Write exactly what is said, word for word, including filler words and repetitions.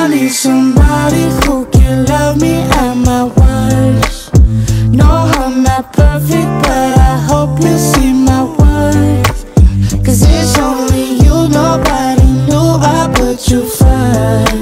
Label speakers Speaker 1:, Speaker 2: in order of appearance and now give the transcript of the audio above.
Speaker 1: I need somebody who can love me at my worst. No, I'm not perfect, but I hope you see my worth. Cause it's only you, nobody knew I put you first.